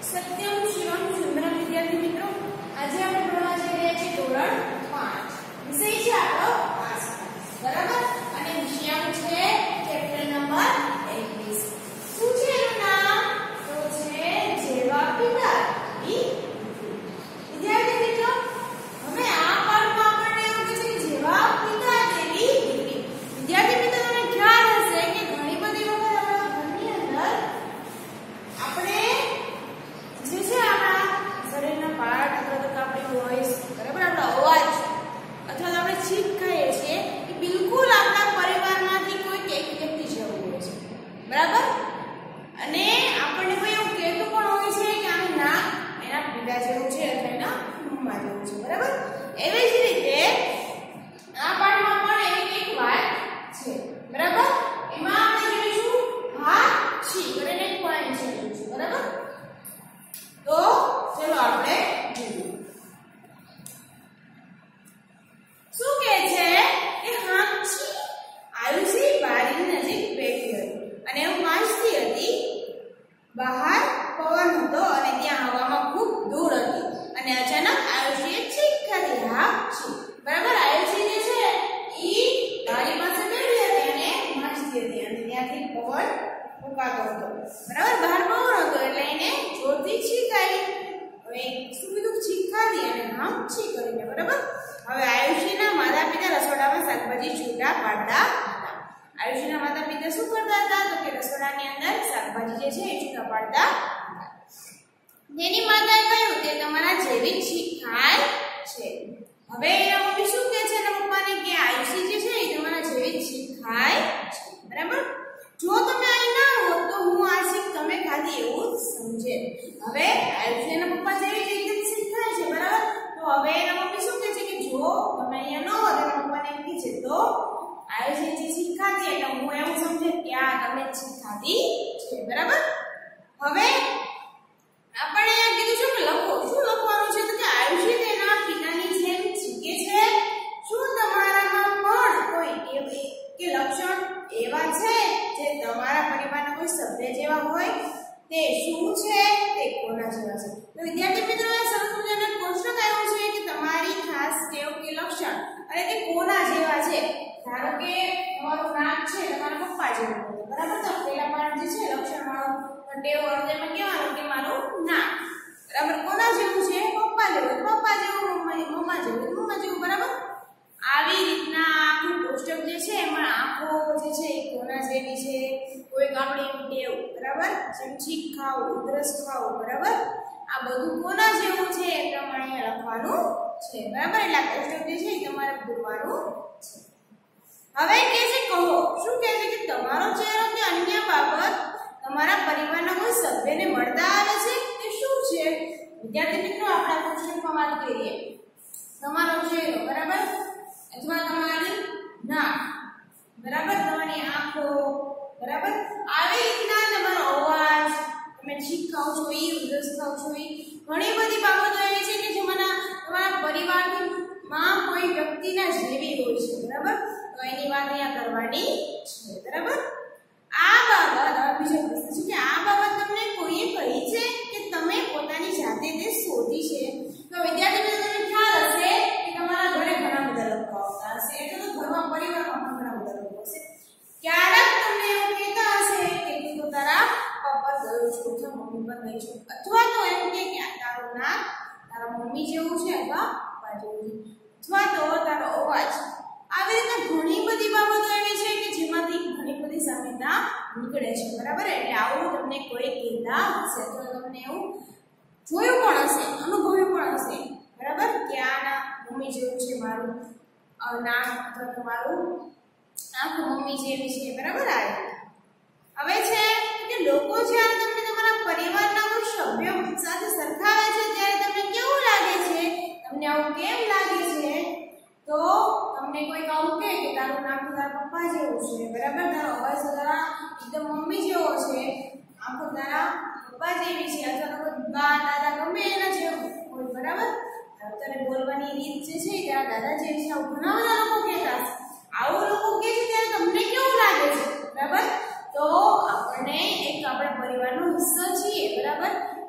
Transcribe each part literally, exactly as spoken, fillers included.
સત્યમ શિવમ સુંદરમ વિદ્યાર્થી મિત્રો, આજે આપણે ભણવા જઈ રહ્યા છીએ ધોરણ પાંચ. વિષય છે આપણો આસપાસ, બરાબર? અને વિષયાંક છે ચેપ્ટર નંબર એકવીસ. શું છે એનું નામ? તો છે જેવા પિતા. વિદ્યાર્થી મિત્રો, હવે આ પાઠમાં આપણને એવું કહે છે જેવા પિતા તેવી દીકરી. વિદ્યાર્થી મિત્રો, તમને ખ્યાલ હશે કે ઘણી બધી વખત આપણા ઘરની અંદર આપણે જે છે આપણા શરીરના પાર્ટ અથવા તો આપણી વોઇસ, બરાબર, આપણો અવાજ અથવા તો આપણે છીંક કહીએ છીએ એ બિલકુલ આપણા પરિવારમાંથી કોઈ એક વ્યક્તિ જેવું હોય છે, બરાબર? અને આપણને કોઈ એવું કહેતું પણ હોય છે કે આનું નામ એના પિતા જેવું છે અથવા એના મમ્મા જેવું છે, બરાબર? એવી જ રીતે આ પાઠમાં પણ એવી એક વાત છે, બરાબર? એમાં આપણે જોઈશું હા છી કરીને એક પોઈન્ટ છે, જોઈશું, બરાબર? તો ચલો આપણે જોઈએ. શું કહે છે કે હાંચી આયુષી બારીની નજીક બેઠી હતી અને હું વાંચતી હતી. બહાર પવન હતો અને ત્યાં હવામાં ખૂબ ધૂળ હતી અને અચાનક આયુષીએ છીંક કરી. હાંચી, બરાબર? આયુષી જે છે ઈ બારી પાસે બેઠી હતી અને વાંચતી હતી અને ત્યાંથી પવન ફૂંકાતો હતો, બરાબર? બહાર પવન હતો એટલે એને જોરથી છીંક આવી. હવે શું કીધું? છીંક ખાધી અને હાંચી કરીને, બરાબર? હવે આયુષીના માતા પિતા રસોડામાં શાકભાજી છૂટા પાડતા હતા. આયુષીના માતા પિતા શું કરતા હતા? તો કે રસોડાની અંદર શાકભાજી જે છે એ છૂટા પાડતા હતા. તેની માતાએ કહ્યું તે તમારા જેવી જ છીંક ખાય છે. હવે એના મમ્મી શું કહે છે એના પપ્પાને કે આયુષી જે છે એ તમારા જેવી જ છીંક ખાય છે, બરાબર? જો તમે અહીં ના હોત તો હું આ છીંક તમે ખાધી એવું સમજે. હવે આયુષીના પપ્પા જેવી જ એકદમ છીંક ખાય છે, બરાબર? તો હવે એના મમ્મી શું કહે છે કે જો તમે અહીંયા ન હોત એના પપ્પાને એમ કહે છે તો આયુષી જે છીંક ખાધી એટલે હું એવું સમજે કે આ તમે છીંક ખાધી છે, બરાબર? હવે આપણે અહીંયા કીધું છે કે લખો. શું લખવાનું છે? તો કે આયુષી તેના પિતાની જેમ છીંકે છે. શું તમારામાં પણ કોઈ એવી કે લક્ષણ એવા છે જે તમારા પરિવારના કોઈ સભ્ય જેવા હોય? તે શું છે? તે કોના જેવા છે? તો વિદ્યાર્થી મિત્રો, આ સરસ મજાનો કોષ્ટક આવ્યો છે કે તમારી ખાસ ટેવ કે લક્ષણ અને તે કોના જેવા છે. ધારો કે તમારું નામ છે તમારા પપ્પા જેવું, બરાબર? તો પહેલા પાર્ટ જે છે લક્ષણ વાળો ટેવ વાળો તેમાં કહેવાનું કે મારું નામ, બરાબર, કોના જેવું છે? પપ્પા જેવું. પપ્પા જેવું, મમ્મા જેવું, મમ્મા જેવું, બરાબર? આવી રીતના આખું કોષ્ટક જે છે એમાં આંખો જે છે એ કોના જેવી છે, કોઈ આપણી ટેવ, બરાબર, જેમ છીંક ખાવું, ઉધરસ ખાવું, બરાબર, આ બધું કોના જેવું છે એ પ્રમાણે લખવાનું છે, બરાબર? એટલે આ કોષ્ટક જે છે એ તમારે પૂરવાનું છે. હવે કહે છે કહો. શું કહે છે કે તમારો ચહેરો કે અન્ય બાબત તમારા પરિવારના કોઈ સભ્યને મળતા આવે છે તે શું છે? વિદ્યાર્થી મિત્રો, આપણે આ કોષ્ટકમાં વાત કરીએ. તમારો ચહેરો, બરાબર, અથવા તમારી નાક, બરાબર, તમારી આંખો, બરાબર, આવી રીતના તમારો અવાજ, તમે છીંક ખાવ છો એ, ઉધરસ ખાવ છો એ, ઘણી બધી બાબતો એવી છે કે જેમાંના તમારા પરિવારમાં કોઈ વ્યક્તિના જેવી હોય છે, બરાબર? તો એની વાત અહીંયા કરવાની છે, બરાબર? આ બાબત બીજો પ્રશ્ન છે કે આ બાબત તમને કોઈએ કહી છે કે તમે પોતાની જાતે તે શોધી છે? તો વિદ્યાર્થી મિત્રો, તમને ખ્યાલ હશે કે તમારા ઘરે ઘણા બધા લોકો આવતા હશે, એટલે તો ઘરમાં પરિવારમાં પણ ઘણા બધા લોકો હશે. ક્યારેક તમને એવું કહેતા હશે કે તું તો તારા પપ્પા ગયો છો અથવા મમ્મી પર ગઈ છો, અથવા તો એમ કે તારું નામ તારા મમ્મી જેવું છે અથવા પપ્પા જેવું છે, અથવા તો તારો અવાજ. આવી રીતે ઘણી બધી બાબતો એવી છે કે જેમાંથી ઘણી બધી સામ્યતા નીકળે છે, બરાબર? એટલે આવું તમને કોઈ કહેતા હશે તો તમને એવું જોયું પણ હશે, અનુભવ્યું પણ હશે, બરાબર? કે આ ના મમ્મી જેવું છે મારું નામ અથવા તો મારું આખું મમ્મી જેવી છે, બરાબર? આ હવે છે કે લોકો જ્યારે તમને તમારા પરિવારના કોઈ સભ્ય સાથે સરખાવે છે ત્યારે તમને કેવું લાગે છે? તમને આવું કેમ લાગે છે? તો તમને કોઈ આવું કહે કે તારું નામ તારા પપ્પા જેવું છે, બરાબર, તારો અવાજ તારા એકદમ મમ્મી જેવો છે, આંખો તારા પપ્પા જેવી છે, અથવા તો બા દાદા ગમે એના જેવું હોય, બરાબર? તને બોલવાની રીત જે છે તારા દાદા જેવી છે, આવું ઘણા બધા લોકો કહેતા હશે. આવું લોકો કહે છે ત્યારે તમને કેવું લાગે છે? બરાબર? તો આપણે એક આપણા પરિવારનો હિસ્સો છીએ, બરાબર?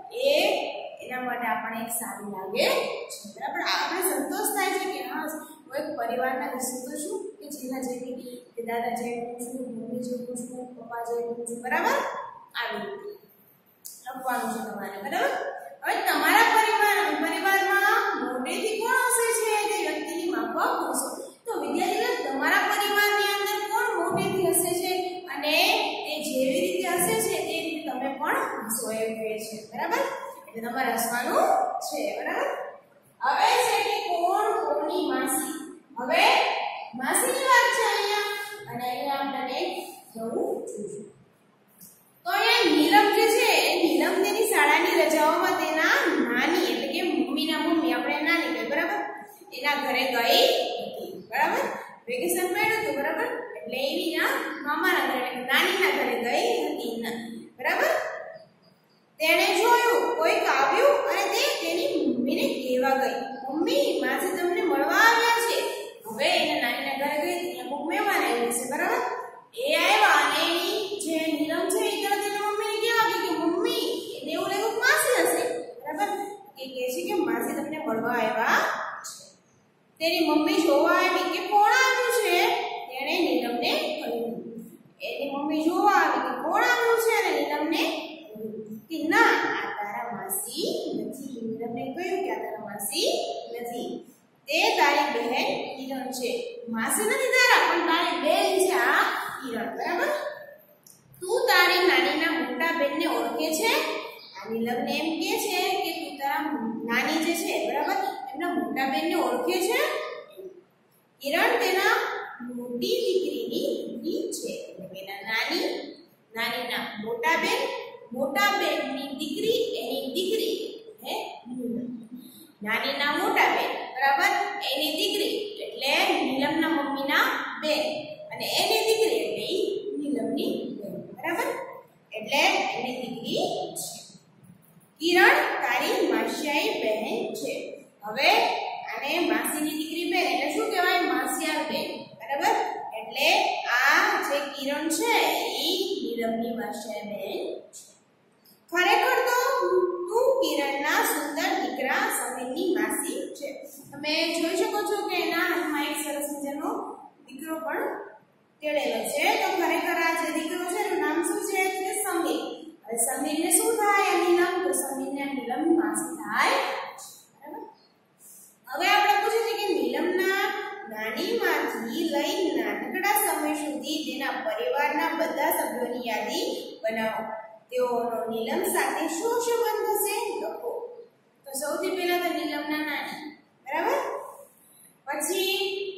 એ એના માટે આપણને એક સારું લાગે છે બરાબર આપણે સંતોષ થાય છે કે હા હું એક પરિવારના વિશે તો છું કે જેના જેવી કે દાદા જેવું છું મમ્મી જેવું છું પપ્પા જેવું છું બરાબર આવી લખવાનું છે તમારે બરાબર હવે તમારા પરિવાર પરિવારમાં મોટેથી કોણ હશે છે તે વ્યક્તિની માફક હશે તો વિદ્યાર્થીઓ તમારા પરિવારની અંદર કોણ મોટેથી હશે છે અને તે જેવી રીતે હશે છે તે રીતે તમે પણ હશો એમ કહે છે બરાબર એટલે તમારે હસવાનું છે બરાબર હવે છે કે કોણ કોની માસી હવે માસીની વાત છે અહીંયા અને અહીંયા આપણે જવું જોઈએ તો અહીંયા નીલમ જે છે એ નીલમ તેની શાળાની રજાઓમાં તેના નાની એટલે કે મમ્મીના મમ્મી આપણે નાની કહે બરાબર એના ઘરે ગઈ હતી બરાબર વેકેશન પડ્યું હતું બરાબર એટલે એની ના મામાના ઘરે એટલે નાનીના ઘરે ગઈ હતી બરાબર તેણે જોયું કોઈક આવ્યું અને તે તેની મમ્મીને કહેવા ગઈ મમ્મી માસી તમને મળવા આવ્યા છે હવે એને નાનીના ઘરે ગઈ ત્યાં કોઈક મહેમાન આવ્યું છે બરાબર એ આવ્યા અને એની જે નીલમ છે એ તરત એની મમ્મીને કહેવા ગઈ કે મમ્મી એને એવું લાગ્યું માસી હશે બરાબર કે કહે છે કે માસી તમને મળવા આવ્યા છે તેની મમ્મી જોવા આવી કે કોણ આવ્યું છે તેણે નીલમને કહ્યું એની મમ્મી જોવા આવી કે કોણ આવ્યું છે અને નીલમને કે ના આ તારા માસી નથી નીલમને કહ્યું કે આ તારા માસી નથી તે તારી બહેન કિરણ છે માસી નથી તારા પણ તારી બહેન છે આ કિરણ બરાબર તું તારી નાનીના મોટા બેનને ઓળખે છે આ નીલમને એમ કહે છે કે તું તારા નાની જે છે બરાબર એમના મોટા બેનને ઓળખે છે કિરણ તેના મોટી દીકરીની દીકરી છે એટલે એના નાની નાનીના મોટા બેન મોટા બેનની દીકરી એની દીકરી હે નીલમ નાનીના મોટા બેન બરાબર એની દીકરી એટલે નીલમના મમ્મીના બેન અને એની દીકરી એટલે નીલમની બેન બરાબર એટલે એની દીકરી છે કિરણ તારી માસિયાઈ બહેન છે હવે આને માસીની દીકરી બેન એટલે શું કહેવાય માસિયાર બેન બરાબર એટલે આ જે કિરણ છે એ નીલમની માસિયાઈ બેન છે ખરેખર તો તું કિરણના સુંદર દીકરા સમીરની માસી છે તમે જોઈ શકો છો કે એના હાથમાં એક સરસ મજાનો દીકરો પણ તેડેલો છે તો ખરેખર આ જે દીકરો છે એનું નામ શું છે કે સમીર હવે સમીરને શું થાય નીલમ તો સમીરને નીલમની માસી થાય બરાબર હવે આપણે પૂછીએ છીએ કે નીલમના નાનીમાંથી લઈ નાનકડા સમય સુધી તેના પરિવારના બધા સભ્યોની યાદી બનાવો તેઓનો નીલમ સાથે શું સંબંધ હશે લખો તો સૌથી પહેલા તો નીલમના નાની બરાબર પછી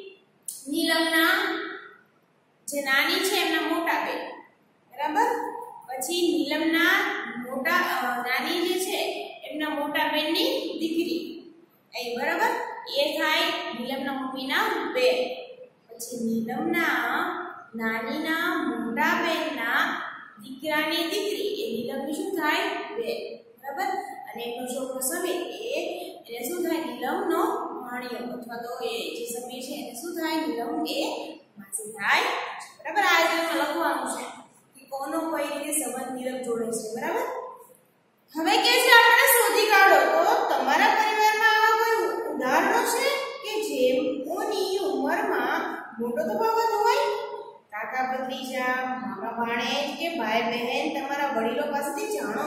નીલમના જે નાની છે એમના મોટા બેન બરાબર પછી નીલમના મોટા નાની જે છે એમના મોટા બેનની દીકરી એ બરાબર એ થાય નીલમના મમ્મીના બેન પછી નીલમના નાનીના મોટા બેનના દીકરાની દીકરી એ નીલમની શું થાય બેન બરાબર અને એનો છોકરો સમીર એ એને શું થાય નીલમનો ભાણિયો અથવા તો એ જે સમીર છે એને શું થાય નીલમ એ માસી થાય બરાબર આ રીતે લખવાનું છે કે કોનો કઈ રીતે સંબંધ નીલમ જોડે છે બરાબર હવે કે છે આપણે શોધી કાઢો તો તમારા પરિવારમાં આવા કોઈ ઉદાહરણો છે કે જેમની ઉંમરમાં મોટો તફાવત હોય કાકા ભત્રીજા મામા ભાણેજ કે ભાઈ બહેન તમારા વડીલો પાસેથી જાણો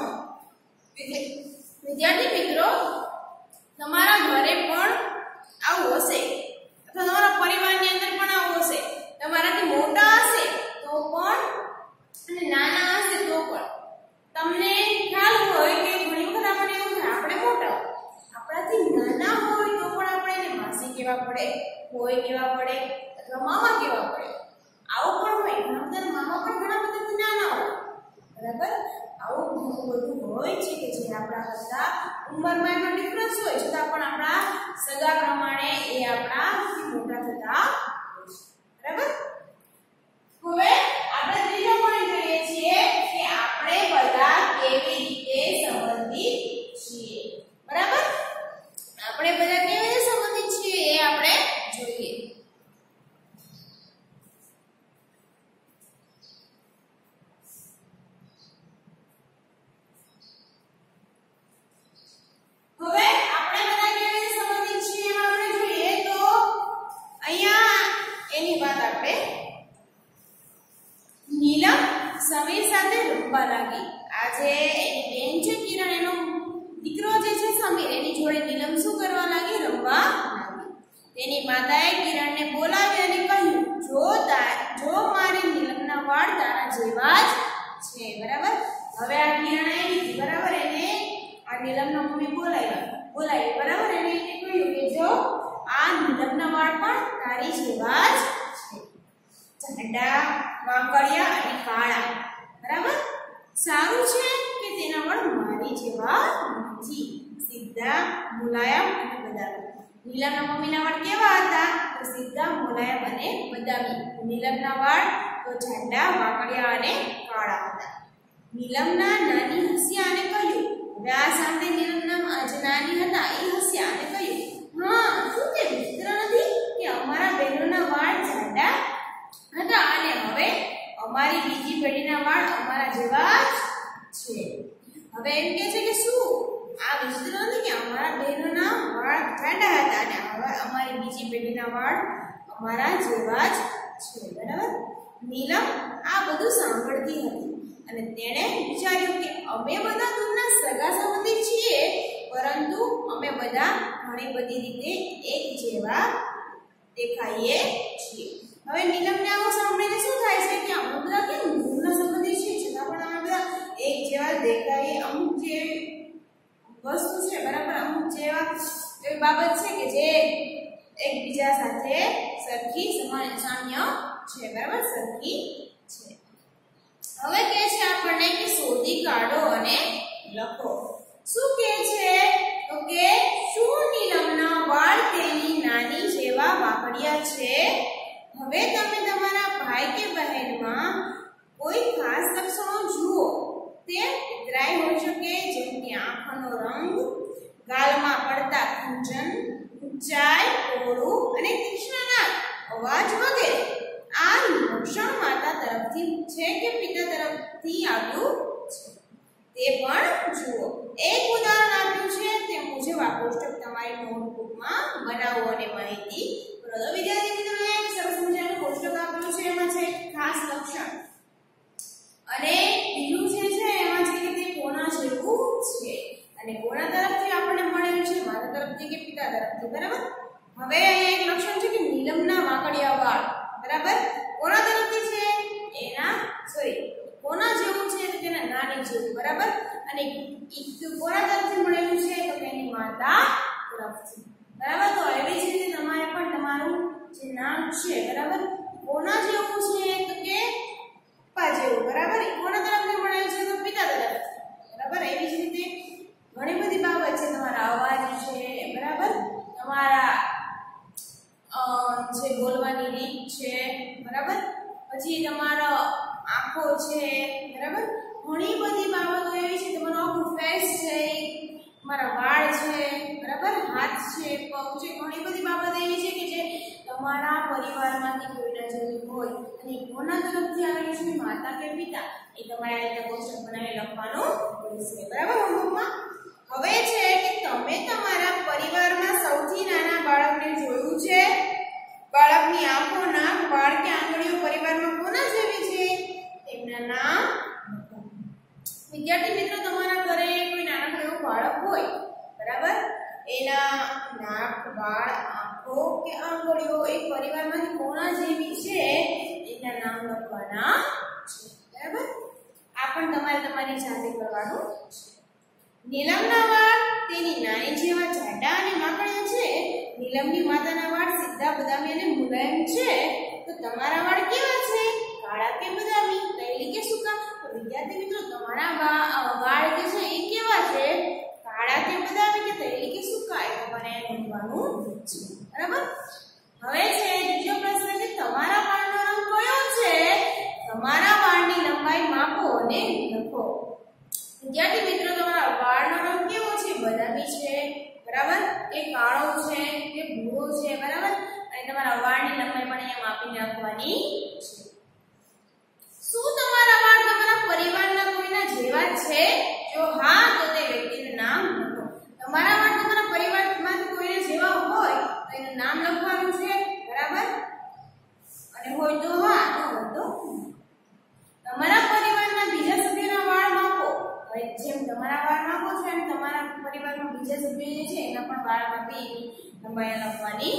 વિદ્યાર્થી મિત્રો તમારા ઘરે પણ આવું હશે અથવા તમારા પરિવારની અંદર પણ આવું હશે તમારાથી મોટા હશે તો પણ અને નાના હશે તો પણ તમને ખ્યાલ હોય કે ઘણી વખત આપણે એવું થાય આપણે મોટા આપણાથી નાના હોય તો પણ આપણે એને માસી કહેવા પડે કોઈ કહેવા પડે અથવા મામા કહેવા પડે આવું પણ હોય ઘણા બધા મામા પણ ઘણા બધાથી નાના હોય બરાબર આવું ઘણું બધું હોય છે કે જે આપણા કરતા ઉંમરમાં એમાં ડિફરન્સ હોય છતાં પણ આપણા સગા પ્રમાણે એ આપણા મોટા થતા બરાબર હવે આપણે ત્રીજો પોઈન્ટ જોઈએ છીએ કે આપણે બધા કેવી રીતે સંબંધિત છીએ બરાબર આપણે બધા કેવી રીતે સંબંધિત છીએ એ આપણે જોઈએ પણ તારી જેવા જ છે. જાડા, વાંકડિયા અને કાળા. બરાબર? સારું છે કે તેના વાળ મારી જેવા નથી. સીધા, મુલાયમ અને બદામી. નીલમના મમ્મીના વાળ કેવા હતા? તો સીધા, મુલાયમ અને બદામી. નીલમના વાળ તો જાડા, વાંકડિયા અને કાળા હતા. નીલમના નાની હસ્યા અને કહ્યું, હવે આ સાંભળે નીલમના જે નાની હતા એ હસ્યા અને કહ્યું, હા, શું તે વિચિત્ર નથી કે અમારા બહેનોના વાળ જાડા હતા અને હવે અમારી બીજી પેઢીના વાળ અમારા જેવા જ છે. હવે એમ કહે છે કે શું આ વિચિત્ર નથી કે અમારા બહેનોના વાળ જાડા હતા અને હવે અમારી બીજી પેઢીના વાળ અમારા જેવા જ છે. બરાબર? નીલમ આ બધું સાંભળતી હતી અને તેણે વિચાર્યું કે અમે બધા દૂરના સગા સંબંધી છીએ, પરંતુ અમે બધા ઘણી બધી રીતે એક જેવા દેખાઈએ છીએ. હવે નીલમને આવું સાંભળીને શું થાય છે કે અમે બધા કેમ દૂરના સંબંધી છીએ છતાં પણ અમે બધા એક જેવા દેખાઈએ. અમુક જે વસ્તુ છે, બરાબર, અમુક જેવા એવી બાબત છે કે જે એકબીજા સાથે સરખી સમાન સામ્ય છે. બરાબર? સરખી છે. હવે કહે છે આપણને કે શોધી કાઢો અને લખો. શું કહે છે? તો કે શું નીલમના વાળ તેની નાની જેવા વાંકડિયા છે? હવે તમે તમારા ભાઈ કે બહેનમાં કોઈ ખાસ લક્ષણો જુઓ. તે ઉતરાઈ હોઈ શકે, જેમ કે આંખનો રંગ, ગાલમાં પડતા કુંચન, ઊંચાઈ, પહોળું અને તીક્ષ્ણ નાક, અવાજ વગેરે. આ લક્ષણ માતા તરફથી છે કે પિતા તરફથી આવ્યું છે તે પણ જુઓ. એક ઉદાહરણ આપ્યું છે તે મુજબ આ કોષ્ટક તમારી નોટબુકમાં બનાવો અને માહિતી કરો. તો વિદ્યાર્થી મિત્રો, એક સરસ મજાનું કોષ્ટક આપેલું છે. એમાં છે ખાસ લક્ષણ અને બીજું જે છે એમાં છે કે તે કોના જેવું છે અને કોના તરફથી આપણને મળેલું છે, માતા તરફથી કે પિતા તરફથી. બરાબર? હવે અહીંયા એક લક્ષણ છે કે નીલમના વાંકડિયા વાળ. બરાબર? કોના તરફથી છે? એના સોરી કોના જેવું છે તો તેના નાની જેવું. બરાબર? અને કોના તરફથી મળેલું છે તો તેની માતા તરફથી. બરાબર? તો એવી જ રીતે તમારે પણ તમારું જે નામ છે, બરાબર, કોના જેવું છે તો કે પપ્પા જેવું. બરાબર? કોના તરફથી મળેલું છે તો પિતા તરફથી. બરાબર? એવી જ રીતે ઘણી બધી બાબત છે. તમારા અવાજ છે, બરાબર, તમારા જે બોલવાની રીત છે, બરાબર, પછી તમારો આંખો છે, બરાબર, ઘણી બધી બાબતો એવી છે. તમારો આખું ફેસ છે, તમારા વાળ છે, બરાબર, હાથ છે, પગ છે, ઘણી બધી બાબતો એવી છે કે જે તમારા પરિવારમાંથી કોઈના જેવી હોય અને કોના તરફથી આવેલી છે, માતા કે પિતા, એ તમારે આ રીતે કોષ્ટક બનાવી લખવાનું રહેશે. બરાબર? હોમવર્કમાં હવે છે કે તમે તમારા પરિવારમાં સૌથી નાના બાળકને જોયું છે? બાળકની આંખો, નાક, વાળ કે આંગળીઓ પરિવારમાં કોના જેવી છે? તેમના નામ. વિદ્યાર્થી મિત્રો, તમારા ઘરે કોઈ નાનકડું એવું બાળક હોય, બરાબર, એના નાક, વાળ, આંખો કે આંગળીઓ એ પરિવારમાંથી કોના જેવી છે એના નામ લખવાના છે. બરાબર? આ પણ તમારે તમારી જાતે કરવાનું છે. નીલમના વાળ તેની નાની જેવા જાડા અને વાંકડિયા છે. નીલમની માતાના વાળ સીધા, બદામી અને મુલાયમ છે. તો તમારા વાળ કેવા છે? કાળા કે બદામી, તૈલી કે સૂકા? તો વિદ્યાર્થી મિત્રો, તમારા વાળ જે છે એ કેવા છે? કાળા કે બદામી કે તૈલી કે સૂકા? એ તમારે નોંધવાનું છે. બરાબર? હવે છે બીજો પ્રશ્ન કે તમારા વાળનો રંગ કયો છે? તમારા વાળની લંબાઈ માપો અને લખો. વિદ્યાર્થી મિત્રો, તમારા વાળનો રંગ કેવો છે? બદામી છે, બરાબર, કે કાળો છે કે ભૂરો છે? બરાબર? અને તમારા વાળની લંબાઈ પણ અહીંયા માપી નાખવાની છે. શું તમારા વાળ તમારા પરિવારના કોઈના જેવા છે? જો હા, તો તે વ્યક્તિનું નામ લખો. તમારા વાળ તમારા પરિવારમાંથી કોઈના જેવા હોય તો એનું નામ લખવાનું છે. બરાબર? અને હોય તો હા, ન હોય તો તમારા પરિવારના બીજા સભ્યના વાળ માપો. જેમ તમારા વાળ માપો છો એમ તમારા પરિવારમાં બીજા સભ્ય જે છે એના પણ વાળ માપી લંબાઈ લખવાની.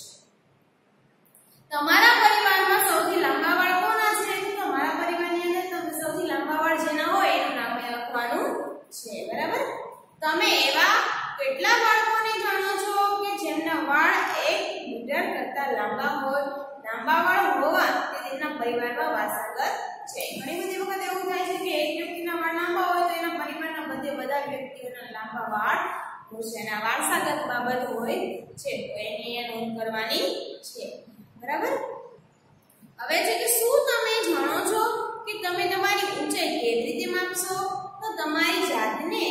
તમારા પરિવારમાં સૌથી લાંબા વાળ કોના છે? તો તમારા પરિવારની અંદર તમે સૌથી લાંબા વાળ જેના હોય એનું નામ લખવાનું છે. બરાબર? તમે એવા કેટલા બાળકોને જાણો છો કે જેમના વાળ એક મીટર કરતા લાંબા હોય લાંબા વાળ હોવા તે તેમના પરિવારમાં વારસાગત છે ઘણી બધી વખત એવું થાય છે કે એક વ્યક્તિના વાળ લાંબા હોય તો એના પરિવારના બધે બધા વ્યક્તિઓના લાંબા વાળ હોય છે અને આ વારસાગત બાબત હોય છે તો એને નોંધ કરવાની છે બરાબર હવે છે કે શું તમે જાણો છો કે તમે તમારી ઊંચાઈ કેવી રીતે માપશો તો તમારી જાતને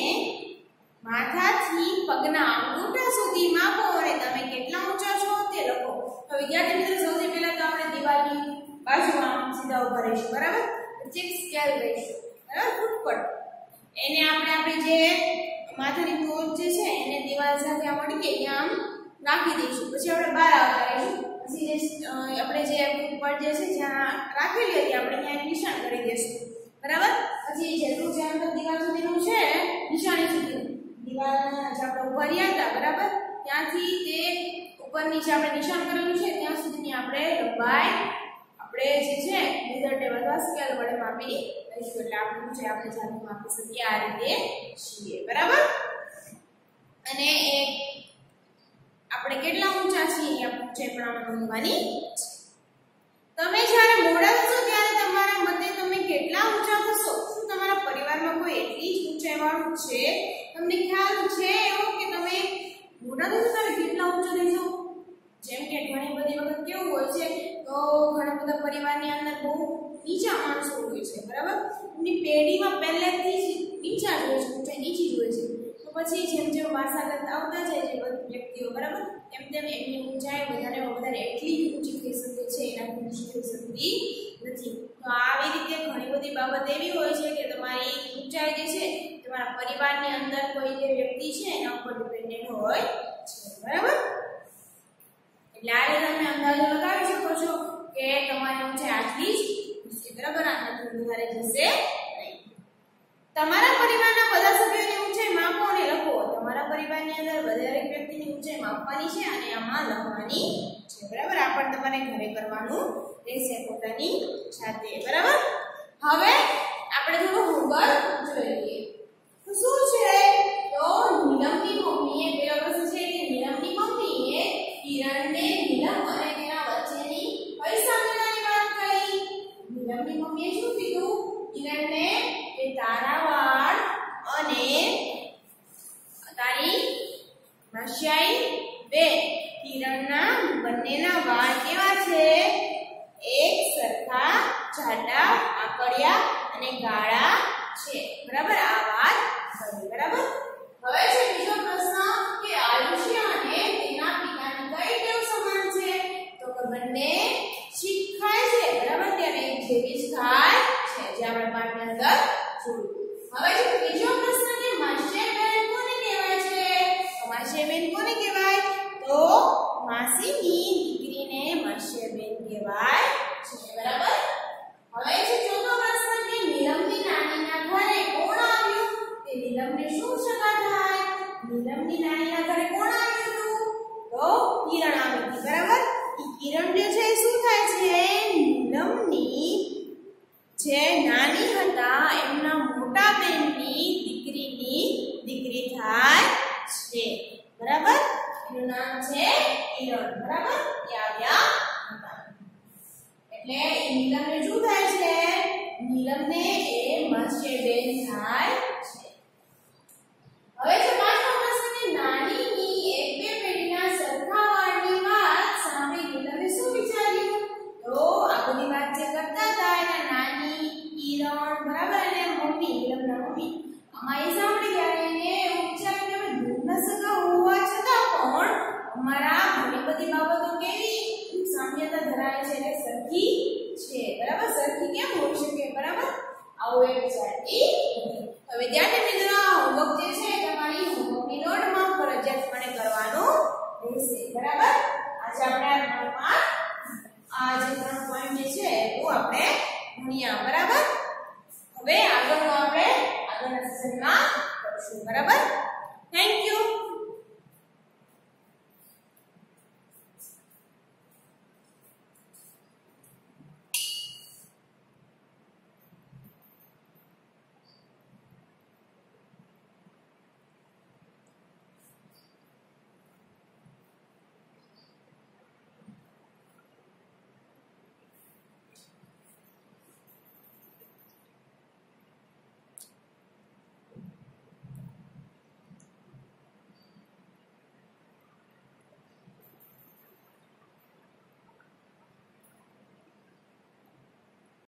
માથાથી પગના અંગૂઠા સુધી માપો અને તમે કેટલા ઊંચા છો તે લખો તો વિદ્યાર્થી મિત્રો સૌથી પહેલા તો આપણે દિવાલની બાજુમાં સીધા ઉભા રહીશું બરાબર પછી એક સ્કેલ લઈશું બરાબર ફૂટપટ એને આપણે આપણે જે માથાની ટોચ જે છે એને દિવાલ સાથે આ મળી કે આમ રાખી દઈશું પછી આપણે બહાર આવતા રહીશું પછી જે આપણે જે ફૂટપટ જે છે જ્યાં રાખેલી હતી આપણે ત્યાં નિશાન કરી દઈશું બરાબર પછી જેટલું જે અંદર દિવાલ સુધીનું છે નિશાની સુધી દિવાલના જે આપણે ઉપર રહ્યા હતા બરાબર ત્યાંથી તે ઉપર નીચે આપણે નિશાન કરેલું છે ત્યાં સુધીની આપણે લંબાઈ આપણે જે છે મેઝર ટેપ અથવા સ્કેલ વડે માપી લઈશું એટલે આપણે જે આપણે જાતે માપી શકીએ આ રીતે છીએ બરાબર અને એ આપણે કેટલા ઊંચા છીએ એ ઊંચાઈ પણ આપણે નોંધવાની છે તમે જ્યારે મોડા થશો ત્યારે તમારા મતે તમે કેટલા ઊંચા થશો શું તમારા પરિવારમાં કોઈ એટલી જ ઊંચાઈ વાળું છે તમને ખ્યાલ છે એવો કે તમે મોટા થશો ત્યારે કેટલા ઊંચા થશો જેમ કે ઘણી બધી વખત કેવું હોય છે તો ઘણા બધા પરિવારની અંદર બહુ નીચા માણસો હોય છે બરાબર એમની પેઢીમાં પહેલેથી જ નીચા જ હોય છે ઊંચાઈ નીચી જ હોય છે તો પછી જેમ જેમ વારસાગત આવતા જાય છે વ્યક્તિઓ બરાબર તેમ તેમ એમની ઊંચાઈ વધારે વધારે એટલી જ ઊંચી થઈ શકે છે એનાથી ઊંચી થઈ શકતી નથી તો આવી રીતે ઘણી બધી બાબત એવી હોય છે કે તમારી ઊંચાઈ જે છે તમારા પરિવારની અંદર કોઈ જે વ્યક્તિ છે એના ઉપર ડિપેન્ડન્ટ હોય છે બરાબર એટલે આ રીતે તમે અંદાજો લગાવી શકો છો કે તમારી ઊંચાઈ આટલી જ હશે બરાબર આનાથી વધારે જશે નહીં તમારા પરિવારના બધા સભ્યોની ઊંચાઈ માપો અને લખો તમારા પરિવારની અંદર દરેક વ્યક્તિની ઊંચાઈ માપવાની છે અને આમાં લખવાની છે બરાબર આ પણ તમારે ઘરે કરવાનું રહેશે પોતાની જાતે બરાબર હવે આપણે થોડું હોમવર્ક જોઈએ તો શું છે તો નીલમની મમ્મીએ પેલો પ્રશ્ન છે કે નીલમની મમ્મીએ કિરણને નીલમ અને તેના વચ્ચેની કઈ સામ્યતાની વાત કરી નીલમની મમ્મીએ શું કીધું કિરણને કે તારા વાળ અને તારી માસ્યાઈ બે કિરણના બંનેના વાળ કેવા છે એક સરખા જાડા આકડિયા અને ગાળા છે બરાબર આ વાત કરી બરાબર હવે છે બીજો પ્રશ્ન કે આયુષ્ય અને તેના પિતાની કઈ ટેવ સમાન છે તો કે બંને શીખ ખાય છે બરાબર ત્યારે એક જેવી જ ખાય છે જે આપણે પાઠની અંદર જોયું હવે છે બીજો પ્રશ્ન કે માસ્ય બેન કોને કહેવાય છે તો માસ્ય બેન કોને કહેવાય તો માસીની દીકરીને માસ્ય બેન કહેવાય છે બરાબર હવે છે ચોથો પ્રશ્ન કે નીલમની નાનીના ઘરે કોણ આવ્યું તે નીલમને શું સગા થાય નીલમની નાનીના ઘરે કોણ આવ્યું હતું તો કિરણ આવી હતી બરાબર ઈ કિરણ જે છે શું થાય છે નીલમની જે નાની હતા એમના મોટા બેનની દીકરીની દીકરી થાય છે બરાબર એનું નામ છે કિરણ બરાબર એ આવ્યા હતા એટલે નીલમને શું થાય છે નીલમને એ માસ્ય બેન થાય છે હવે જો પાંચમો પ્રશ્ન કે નાનીની એક બે પેઢીના સરખા વાળની વાત સાંભળી નીલમે શું વિચાર્યું તો આ બધી વાત જે કરતા હતા એના નાની કિરણ બરાબર અને મમ્મી નીલમના મમ્મી આમાં એ સાંભળી ગયા એને એવું વિચાર્યું કે અમે દૂરના સગા હોવા છતાં પણ અમારા ઘણી બધી બાબતો કેવી સામ્યતા ધરાવે છે એટલે સરખી છે બરાબર સરખી કેમ હોઈ શકે બરાબર આવો એક વિચારતી હવે વિદ્યાર્થી